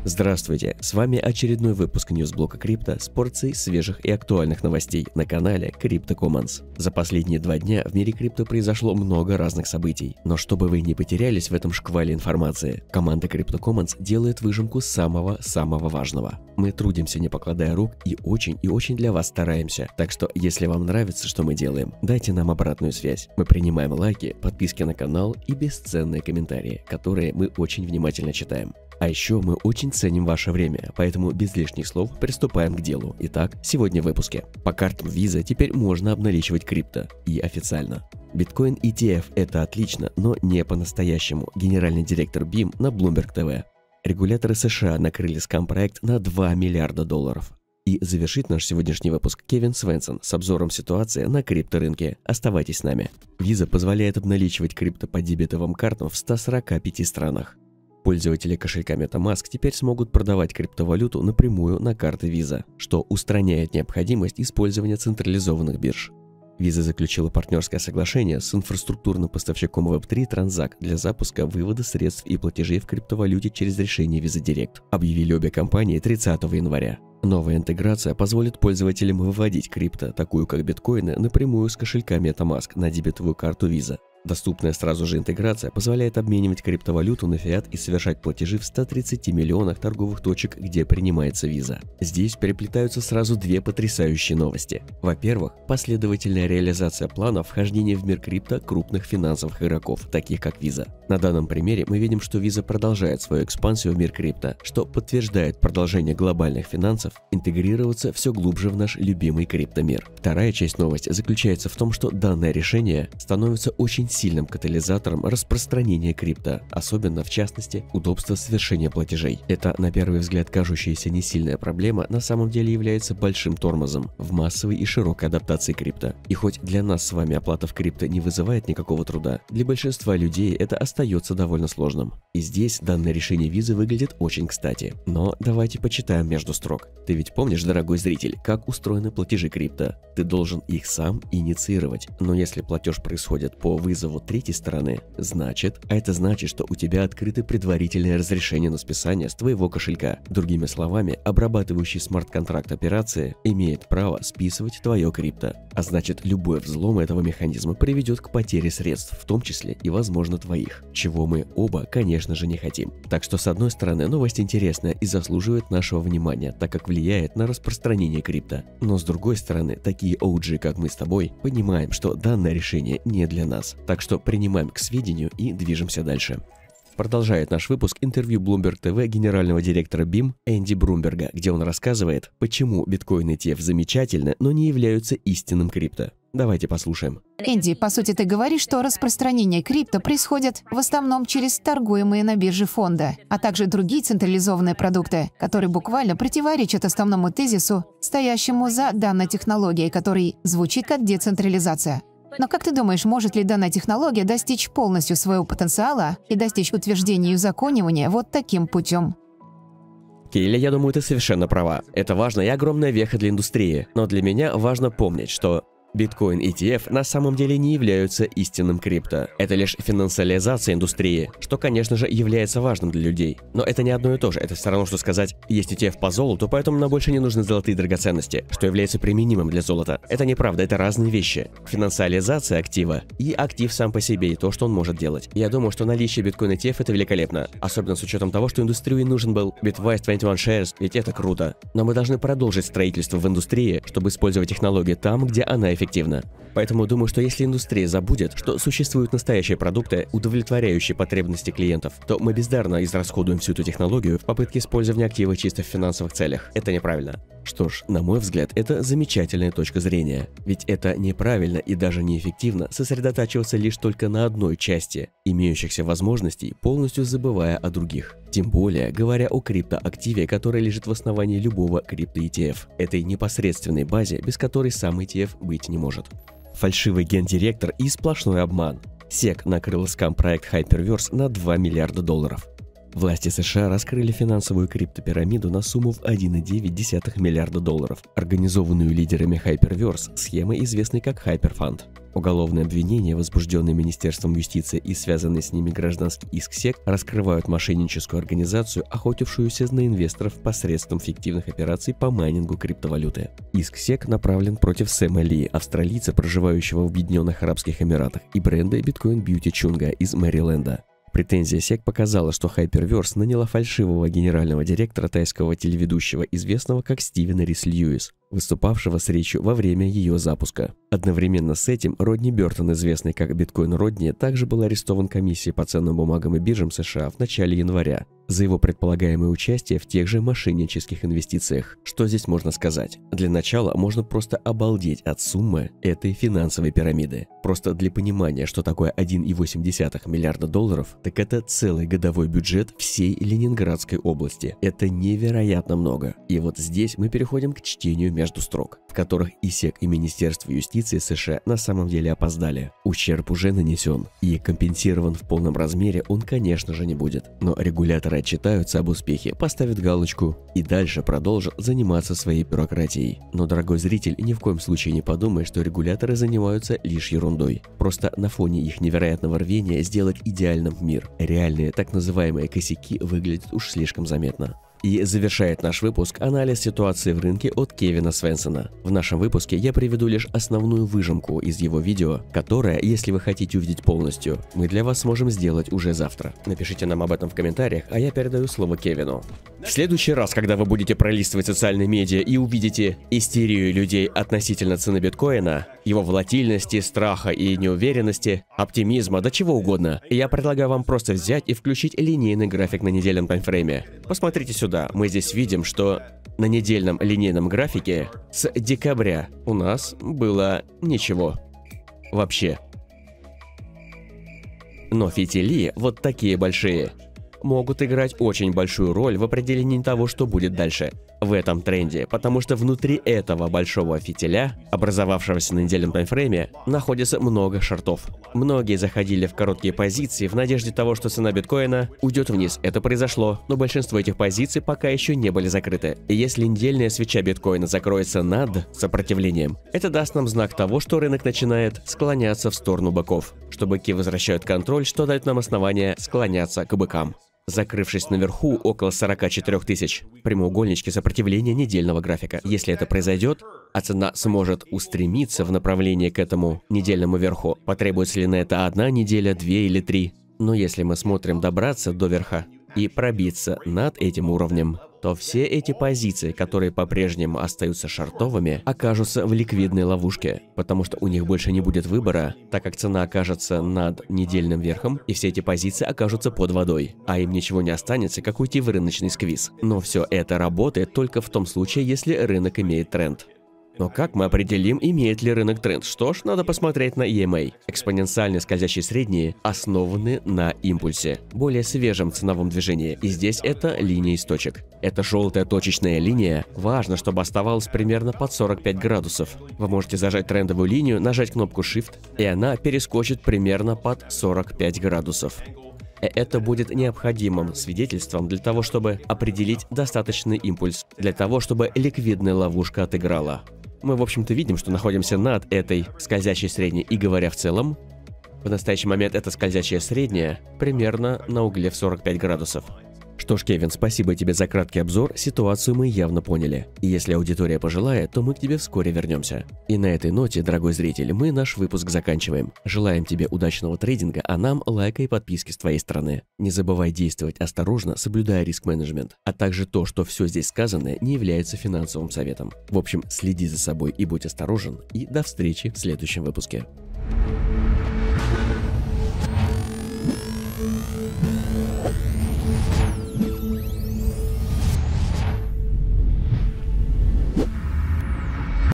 Здравствуйте, с вами очередной выпуск ньюсблока крипто с порцией свежих и актуальных новостей на канале Crypto Commons. За последние 2 дня в мире крипто произошло много разных событий, но чтобы вы не потерялись в этом шквале информации, команда Crypto Commons делает выжимку самого важного. Мы трудимся, не покладая рук, и очень для вас стараемся, так что если вам нравится, что мы делаем, дайте нам обратную связь. Мы принимаем лайки, подписки на канал и бесценные комментарии, которые мы очень внимательно читаем. А еще мы очень ценим ваше время, поэтому без лишних слов приступаем к делу. Итак, сегодня в выпуске. По картам Visa теперь можно обналичивать крипто. И официально. Биткоин ETF – это отлично, но не по-настоящему. Генеральный директор BIM на Bloomberg TV. Регуляторы США накрыли скам-проект на $2 миллиарда. И завершит наш сегодняшний выпуск Кевин Свенсон с обзором ситуации на крипторынке. Оставайтесь с нами. Visa позволяет обналичивать крипто по дебетовым картам в 145 странах. Пользователи кошелька MetaMask теперь смогут продавать криптовалюту напрямую на карты Visa, что устраняет необходимость использования централизованных бирж. Visa заключила партнерское соглашение с инфраструктурным поставщиком Web3 Transact для запуска вывода средств и платежей в криптовалюте через решение Visa Direct, объявили обе компании 30 января. Новая интеграция позволит пользователям выводить крипто, такую как биткоины, напрямую с кошелька MetaMask на дебетовую карту Visa. Доступная сразу же интеграция позволяет обменивать криптовалюту на фиат и совершать платежи в 130 миллионах торговых точек, где принимается Visa. Здесь переплетаются сразу 2 потрясающие новости. Во-первых, последовательная реализация плана вхождения в мир крипто крупных финансовых игроков, таких как Visa. На данном примере мы видим, что Visa продолжает свою экспансию в мир крипто, что подтверждает продолжение глобальных финансов интегрироваться все глубже в наш любимый криптомир. Вторая часть новости заключается в том, что данное решение становится очень сильным катализатором распространения крипто, особенно в частности удобство совершения платежей. Это на первый взгляд кажущаяся несильная проблема на самом деле является большим тормозом в массовой и широкой адаптации крипто. И хоть для нас с вами оплата в крипто не вызывает никакого труда, для большинства людей это остается довольно сложным. И здесь данное решение Visa выглядит очень кстати. Но давайте почитаем между строк. Ты ведь помнишь, дорогой зритель, как устроены платежи крипто? Ты должен их сам инициировать. Но если платеж происходит по вызову третьей стороны, это значит, что у тебя открыто предварительное разрешение на списание с твоего кошелька. Другими словами, обрабатывающий смарт-контракт операции имеет право списывать твое крипто. А значит, любой взлом этого механизма приведет к потере средств, в том числе и, возможно, твоих. Чего мы оба, конечно же, не хотим. Так что, с одной стороны, новость интересная и заслуживает нашего внимания, так как влияет на распространение крипто. Но с другой стороны, такие OG, как мы с тобой, понимаем, что данное решение не для нас. Так что принимаем к сведению и движемся дальше. Продолжает наш выпуск интервью Bloomberg TV генерального директора BIM Энди Брумберга, где он рассказывает, почему биткоин ETF замечательны, но не являются истинным крипто. Давайте послушаем. Энди, по сути, ты говоришь, что распространение крипто происходит в основном через торгуемые на бирже фонды, а также другие централизованные продукты, которые буквально противоречат основному тезису, стоящему за данной технологией, который звучит как децентрализация. Но как ты думаешь, может ли данная технология достичь полностью своего потенциала и достичь утверждения и узаконивания вот таким путем? Кейли, я думаю, ты совершенно права. Это важно и огромная веха для индустрии. Но для меня важно помнить, что биткоин ETF на самом деле не являются истинным крипто. Это лишь финансализация индустрии, что, конечно же, является важным для людей. Но это не одно и то же. Это все равно, что сказать, есть ETF по золоту, поэтому нам больше не нужны золотые драгоценности, что является применимым для золота. Это неправда, это разные вещи. Финансализация актива и актив сам по себе, и то, что он может делать. Я думаю, что наличие биткоин ETF это великолепно. Особенно с учетом того, что индустрии нужен был Bitwise 21 Shares, ведь это круто. Но мы должны продолжить строительство в индустрии, чтобы использовать технологию там, где она эффективна. Поэтому думаю, что если индустрия забудет, что существуют настоящие продукты, удовлетворяющие потребности клиентов, то мы бездарно израсходуем всю эту технологию в попытке использования актива чисто в финансовых целях. Это неправильно. Что ж, на мой взгляд, это замечательная точка зрения. Ведь это неправильно и даже неэффективно сосредотачиваться лишь только на одной части имеющихся возможностей, полностью забывая о других. Тем более, говоря о криптоактиве, который лежит в основании любого крипто-ETF, этой непосредственной базе, без которой сам ETF быть не может. Фальшивый гендиректор и сплошной обман. SEC накрыл скам-проект Hyperverse на $2 миллиарда. Власти США раскрыли финансовую криптопирамиду на сумму в 1,9 миллиарда долларов, организованную лидерами Hyperverse, схемой, известной как Hyperfund. Уголовные обвинения, возбужденные Министерством юстиции и связанные с ними гражданский иск SEC, раскрывают мошенническую организацию, охотившуюся на инвесторов посредством фиктивных операций по майнингу криптовалюты. Иск SEC направлен против Сэма Ли, австралийца, проживающего в Объединенных Арабских Эмиратах, и бренда Bitcoin Beauty Chunga из Мэриленда. Претензия SEC показала, что Hyperverse наняла фальшивого генерального директора тайского телеведущего, известного как Стивен Рис Льюис, выступавшего с речью во время ее запуска. Одновременно с этим Родни Бертон, известный как Биткоин Родни, также был арестован комиссией по ценным бумагам и биржам США в начале января за его предполагаемое участие в тех же мошеннических инвестициях. Что здесь можно сказать? Для начала можно просто обалдеть от суммы этой финансовой пирамиды. Просто для понимания, что такое 1,8 миллиарда долларов, так это целый годовой бюджет всей Ленинградской области. Это невероятно много. И вот здесь мы переходим к чтению между строк, в которых и SEC, и Министерство юстиции США на самом деле опоздали. Ущерб уже нанесен, и компенсирован в полном размере он, конечно же, не будет. Но регуляторы отчитаются об успехе, поставят галочку и дальше продолжат заниматься своей бюрократией. Но, дорогой зритель, ни в коем случае не подумай, что регуляторы занимаются лишь ерундой. Просто на фоне их невероятного рвения сделать идеальным мир, реальные так называемые косяки выглядят уж слишком заметно. И завершает наш выпуск анализ ситуации в рынке от Кевина Свенсона. В нашем выпуске я приведу лишь основную выжимку из его видео, которое, если вы хотите увидеть полностью, мы для вас сможем сделать уже завтра. Напишите нам об этом в комментариях, а я передаю слово Кевину. В следующий раз, когда вы будете пролистывать социальные медиа и увидите истерию людей относительно цены биткоина, его волатильности, страха и неуверенности, оптимизма, да чего угодно, я предлагаю вам просто взять и включить линейный график на недельном таймфрейме. Посмотрите сюда, мы здесь видим, что на недельном линейном графике с декабря у нас было ничего. Вообще. Но фитили, вот такие большие, могут играть очень большую роль в определении того, что будет дальше в этом тренде, потому что внутри этого большого фитиля, образовавшегося на недельном таймфрейме, находится много шортов. Многие заходили в короткие позиции в надежде того, что цена биткоина уйдет вниз. Это произошло, но большинство этих позиций пока еще не были закрыты. И если недельная свеча биткоина закроется над сопротивлением, это даст нам знак того, что рынок начинает склоняться в сторону быков, что быки возвращают контроль, что дает нам основание склоняться к быкам. Закрывшись наверху около 44 тысяч, прямоугольнички сопротивления недельного графика. Если это произойдет, а цена сможет устремиться в направлении к этому недельному верху, потребуется ли на это 1 неделя, 2 или 3. Но если мы смотрим добраться до верха и пробиться над этим уровнем, то все эти позиции, которые по-прежнему остаются шортовыми, окажутся в ликвидной ловушке, потому что у них больше не будет выбора, так как цена окажется над недельным верхом, и все эти позиции окажутся под водой, а им ничего не останется, как уйти в рыночный сквиз. Но все это работает только в том случае, если рынок имеет тренд. Но как мы определим, имеет ли рынок тренд? Что ж, надо посмотреть на EMA. Экспоненциальные скользящие средние основаны на импульсе, более свежем ценовом движении. И здесь это линия из точек. Эта желтая точечная линия важно, чтобы оставалась примерно под 45 градусов. Вы можете зажать трендовую линию, нажать кнопку Shift, и она перескочит примерно под 45 градусов. Это будет необходимым свидетельством для того, чтобы определить достаточный импульс, для того, чтобы ликвидная ловушка отыграла. Мы, в общем-то, видим, что находимся над этой скользящей средней, и говоря в целом, в настоящий момент эта скользящая средняя примерно на угле в 45 градусов. Что ж, Кевин, спасибо тебе за краткий обзор, ситуацию мы явно поняли. И если аудитория пожелает, то мы к тебе вскоре вернемся. И на этой ноте, дорогой зритель, мы наш выпуск заканчиваем. Желаем тебе удачного трейдинга, а нам лайка и подписки с твоей стороны. Не забывай действовать осторожно, соблюдая риск-менеджмент, а также то, что все здесь сказанное не является финансовым советом. В общем, следи за собой и будь осторожен, и до встречи в следующем выпуске.